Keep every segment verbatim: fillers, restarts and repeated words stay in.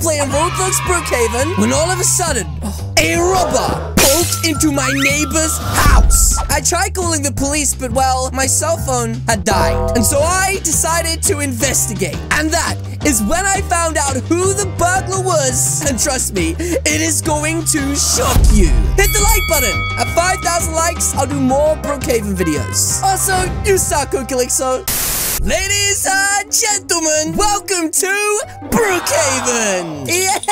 playing Roblox Brookhaven when all of a sudden, a robber broke into my neighbor's house. I tried calling the police, but well, my cell phone had died. And so I decided to investigate. And that is when I found out who the burglar was. And trust me, it is going to shock you. Hit the like button. At five thousand likes, I'll do more Brookhaven videos. Also, use our code Calixo. Ladies and gentlemen, welcome to Brookhaven!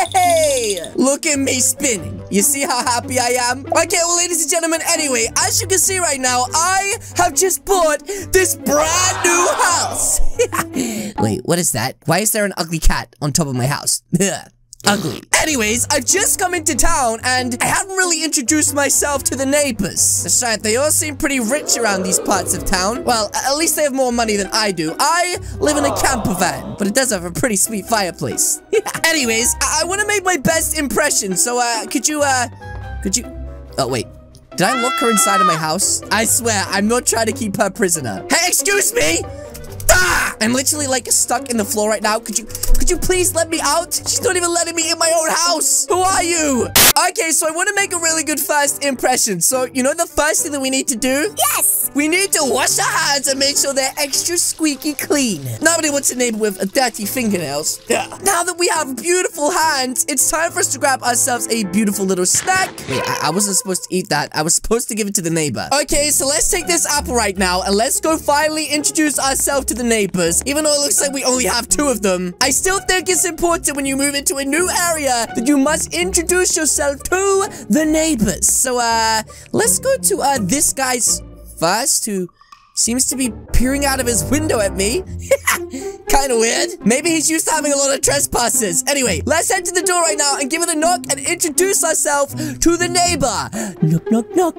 Yay! Look at me spinning. You see how happy I am? Okay, well, ladies and gentlemen, anyway, as you can see right now, I have just bought this brand new house. Wait, what is that? Why is there an ugly cat on top of my house? Ugly. Anyways, I've just come into town and I haven't really introduced myself to the neighbors. That's right, they all seem pretty rich around these parts of town. Well, at least they have more money than I do. I live in a camper van, but it does have a pretty sweet fireplace. Anyways, I, I want to make my best impression, so uh, could you, uh, could you, oh wait. Did I lock her inside of my house? I swear, I'm not trying to keep her prisoner. Hey, excuse me! Ah! I'm literally like stuck in the floor right now. Could you, could you please let me out? She's not even letting me in my own house. Who are you? Okay, so I want to make a really good first impression. So, you know the first thing that we need to do? Yes! We need to wash our hands and make sure they're extra squeaky clean. Nobody wants a neighbor with dirty fingernails. Yeah. Now that we have beautiful hands, it's time for us to grab ourselves a beautiful little snack. Wait, I, I wasn't supposed to eat that. I was supposed to give it to the neighbor. Okay, so let's take this apple right now and let's go finally introduce ourselves to the neighbors. Even though it looks like we only have two of them, I still think it's important when you move into a new area that you must introduce yourself to the neighbors. So, uh, let's go to, uh, this guy's first, who seems to be peering out of his window at me. Kind of weird. Maybe he's used to having a lot of trespassers. Anyway, let's head to the door right now and give it a knock and introduce ourselves to the neighbor. Knock, knock, knock.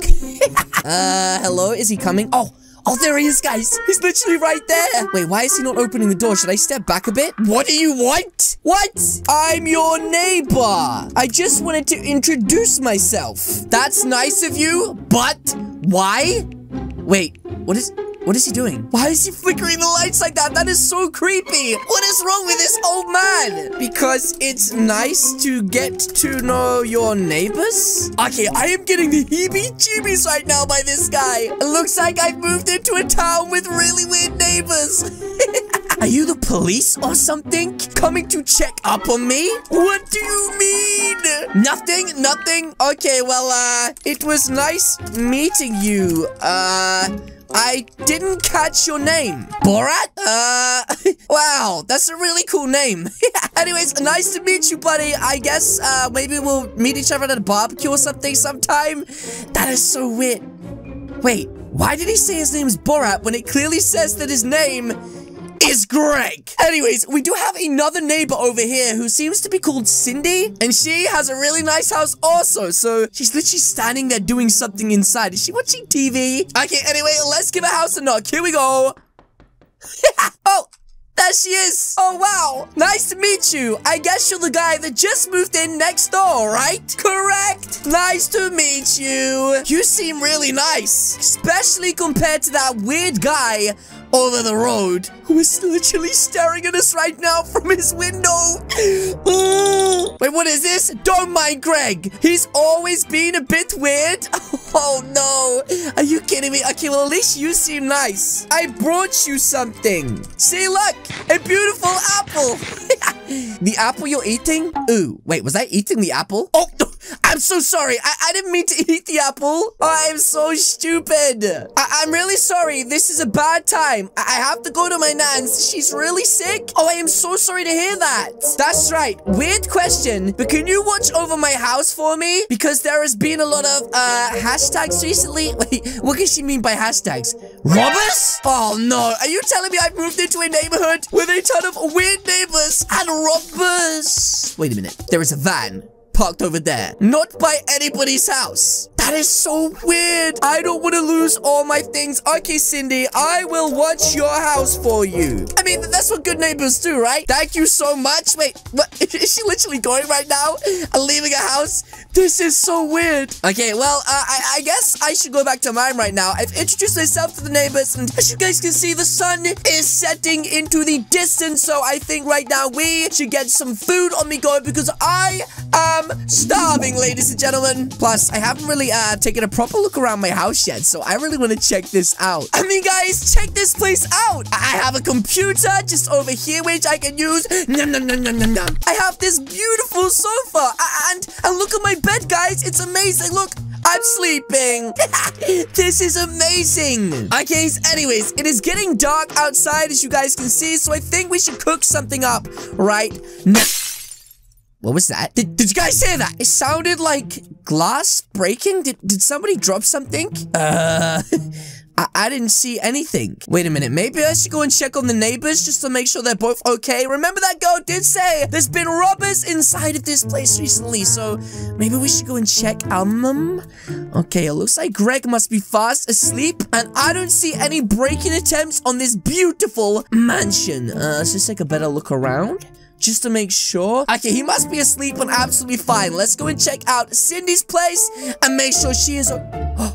uh, hello? Is he coming? Oh. Oh, there he is, guys. He's literally right there. Wait, why is he not opening the door? Should I step back a bit? What do you want? What? I'm your neighbor. I just wanted to introduce myself. That's nice of you, but why? Wait, what is... What is he doing? Why is he flickering the lights like that? That is so creepy. What is wrong with this old man? Because it's nice to get to know your neighbors? Okay, I am getting the heebie-jeebies right now by this guy. It looks like I've moved into a town with really weird neighbors. Are you the police or something? Coming to check up on me? What do you mean? Nothing, nothing. Okay, well, uh, it was nice meeting you. Uh... I didn't catch your name. Borat? Uh, wow, that's a really cool name. Anyways, nice to meet you, buddy. I guess, uh, maybe we'll meet each other at a barbecue or something sometime. That is so weird. Wait, why did he say his name is Borat when it clearly says that his name is Greg? Anyways, we do have another neighbor over here who seems to be called Cindy, and she has a really nice house also. So she's literally standing there doing something inside. Is she watching T V? Okay, anyway, let's give a house a knock. Here we go. Oh, there she is. Oh, wow. Nice to meet you. I guess you're the guy that just moved in next door, right? Correct. Nice to meet you. You seem really nice, especially compared to that weird guy over the road who is literally staring at us right now from his window. Wait, what is this? Don't mind Greg. He's always been a bit weird. Oh, no. Are you kidding me? Okay, well, at least you seem nice. I brought you something. See, look. A beautiful apple. The apple you're eating? Ooh, wait, was I eating the apple? Oh, no. I'm so sorry. I, I didn't mean to eat the apple. Oh, I'm so stupid. I I'm really sorry. This is a bad time. I, I have to go to my nan's. She's really sick. Oh, I am so sorry to hear that. That's right. Weird question, but can you watch over my house for me? Because there has been a lot of uh, hashtags recently. Wait, what does she mean by hashtags? Robbers? Oh, no. Are you telling me I've moved into a neighborhood with a ton of weird neighbors and robbers? Wait a minute. There is a van parked over there. Not by anybody's house. That is so weird. I don't want to lose all my things. Okay, Cindy, I will watch your house for you. I mean, that's what good neighbors do, right? Thank you so much. Wait, what? Is she literally going right now and leaving a house? This is so weird. Okay, well, uh, I, I guess I should go back to mine right now. I've introduced myself to the neighbors, and as you guys can see, the sun is setting into the distance, so I think right now we should get some food on me going because I am starving, ladies and gentlemen. Plus, I haven't really uh, taken a proper look around my house yet, so I really want to check this out. I mean, guys, check this place out. I have a computer just over here, which I can use. Nom, nom, nom, nom, nom, nom. I have this beautiful sofa, and, and look at my bed, guys. It's amazing. Look. I'm sleeping. This is amazing. Okay, anyways, it is getting dark outside, as you guys can see, so I think we should cook something up right now. What was that? Did, did you guys hear that? It sounded like glass breaking. Did, did somebody drop something? Uh... I, I didn't see anything. Wait a minute. Maybe I should go and check on the neighbors just to make sure they're both okay. Remember that girl did say there's been robbers inside of this place recently, so maybe we should go and check on them. Okay, it looks like Greg must be fast asleep, and I don't see any breaking attempts on this beautiful mansion. Uh, let's just take a better look around. Just to make sure. Okay, he must be asleep and absolutely fine. Let's go and check out Cindy's place and make sure she is... Oh.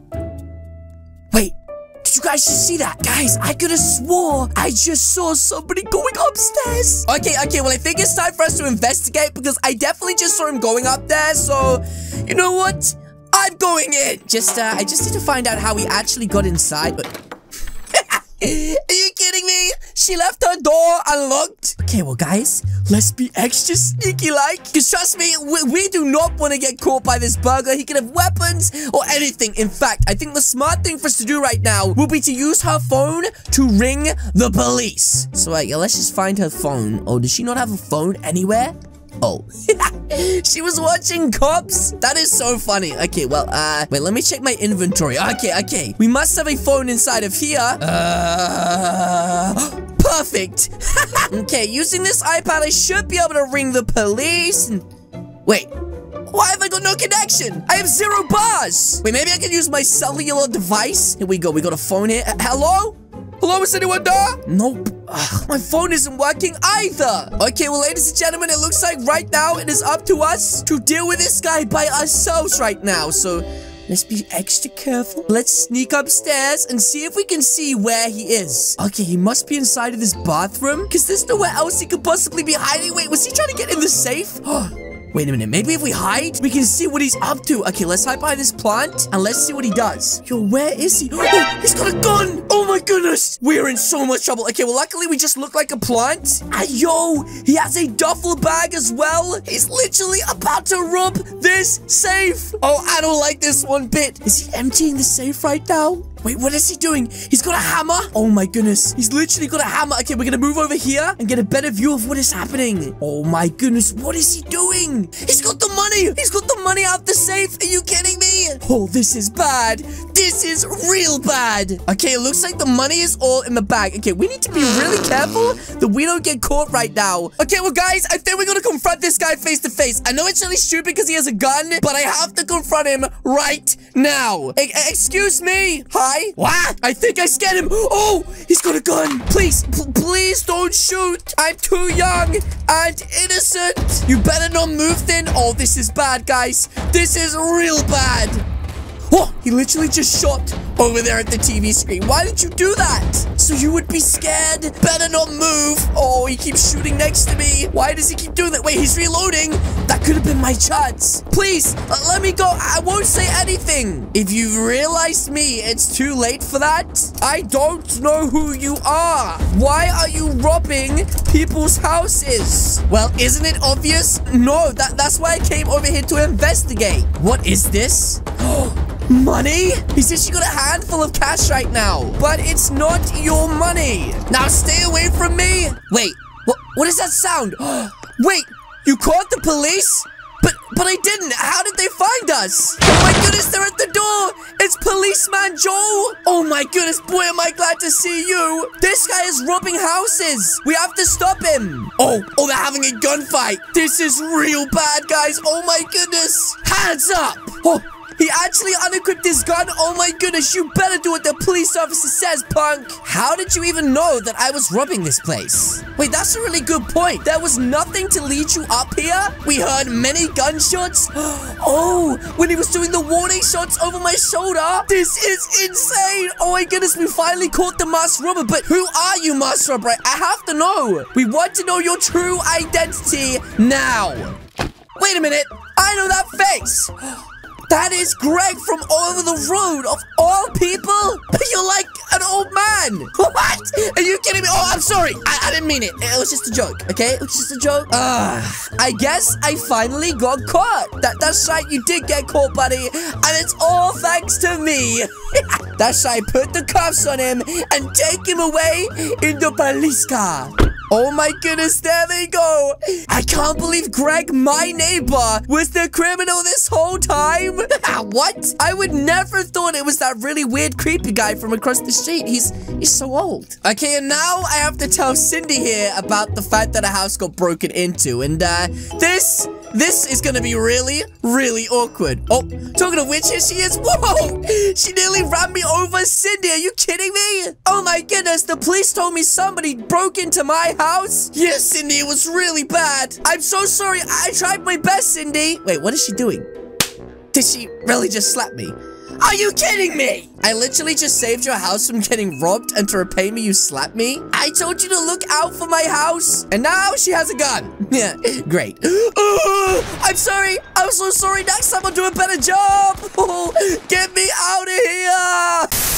Wait, did you guys just see that? Guys, I could have swore I just saw somebody going upstairs. Okay, okay, well, I think it's time for us to investigate because I definitely just saw him going up there. So, you know what? I'm going in. Just, uh, I just need to find out how he actually got inside. But... Are you kidding me? She left her door unlocked. Okay, well, guys, let's be extra sneaky-like. Because trust me, we, we do not want to get caught by this burglar. He could have weapons or anything. In fact, I think the smart thing for us to do right now will be to use her phone to ring the police. So, uh, yeah, let's just find her phone. Oh, does she not have a phone anywhere? Oh, she was watching Cops. That is so funny. Okay, well, uh, wait, let me check my inventory. Okay, okay. We must have a phone inside of here. Uh, perfect. Okay, using this iPad, I should be able to ring the police. And wait, why have I got no connection? I have zero bars. Wait, maybe I can use my cellular device. Here we go. We got a phone here. Uh, hello? Hello, is anyone there? Nope. Ugh, my phone isn't working either. Okay, well, ladies and gentlemen, it looks like right now it is up to us to deal with this guy by ourselves right now. So let's be extra careful. Let's sneak upstairs and see if we can see where he is. Okay, he must be inside of this bathroom because there's nowhere else he could possibly be hiding. Wait, was he trying to get in the safe? Wait a minute, maybe if we hide, we can see what he's up to. Okay, let's hide by this plant, and let's see what he does. Yo, where is he? Oh, he's got a gun! Oh my goodness! We're in so much trouble. Okay, well, luckily, we just look like a plant. And yo, he has a duffel bag as well. He's literally about to rob this safe. Oh, I don't like this one bit. Is he emptying the safe right now? Wait, what is he doing? He's got a hammer. Oh my goodness. He's literally got a hammer. Okay, we're gonna move over here and get a better view of what is happening. Oh my goodness. What is he doing? He's got the money. He's got the money out the safe. Are you kidding me? Oh, this is bad. This is real bad. Okay, it looks like the money is all in the bag. Okay, we need to be really careful that we don't get caught right now. Okay, well, guys, I think we're gonna confront this guy face to face. I know it's really stupid because he has a gun, but I have to confront him right now. E- excuse me. Hi. What? I think I scared him. Oh, he's got a gun. Please, please don't shoot. I'm too young and innocent. You better not move then. Oh, this is bad, guys. This is real bad. Oh, he literally just shot over there at the T V screen. Why did you do that? So you would be scared. Better not move. Oh, he keeps shooting next to me. Why does he keep doing that? Wait, he's reloading. That could have been my chance. Please, uh, let me go. I won't say anything. If you've realized me, it's too late for that. I don't know who you are. Why are you robbing people's houses? Well, isn't it obvious? No, that, that's why I came over here to investigate. What is this? Money? He says she got a handful of cash right now, but it's not your money. Now stay away from me. Wait, what, what does that sound? Wait, you called the police? But, but I didn't. How did they find us? Oh my goodness, they're at the door. It's Policeman Joe. Oh my goodness, boy, am I glad to see you. This guy is robbing houses. We have to stop him. Oh, oh, they're having a gunfight. This is real bad, guys. Oh my goodness. Hands up. Oh. He actually unequipped his gun. Oh my goodness, you better do what the police officer says, punk. How did you even know that I was robbing this place? Wait, that's a really good point. There was nothing to lead you up here? We heard many gunshots. Oh, when he was doing the warning shots over my shoulder. This is insane. Oh my goodness, we finally caught the masked robber. But who are you, masked robber? I have to know. We want to know your true identity now. Wait a minute. I know that face. That is Greg from over the road of all people. You're like an old man. What? Are you kidding me? Oh, I'm sorry. I, I didn't mean it. It was just a joke, okay? It was just a joke. Uh, I guess I finally got caught. That, that's right. You did get caught, buddy. And it's all thanks to me. That's right. Put the cuffs on him and take him away in the police car. Oh my goodness, there they go. I can't believe Greg, my neighbor, was the criminal this whole time. What? I would never thought it was that really weird, creepy guy from across the street. He's he's so old. Okay, and now I have to tell Cindy here about the fact that a house got broken into. And uh, this... This is gonna be really, really awkward. Oh, talking of which, here she is. Whoa! She nearly ran me over, Cindy. Are you kidding me? Oh my goodness, the police told me somebody broke into my house. Yes, Cindy, it was really bad. I'm so sorry. I tried my best, Cindy. Wait, what is she doing? Did she really just slap me? Are you kidding me? I literally just saved your house from getting robbed, and to repay me, you slapped me? I told you to look out for my house, and now she has a gun. Yeah, great. Oh, I'm sorry. I'm so sorry. Next time I'll do a better job. Oh, get me out of here.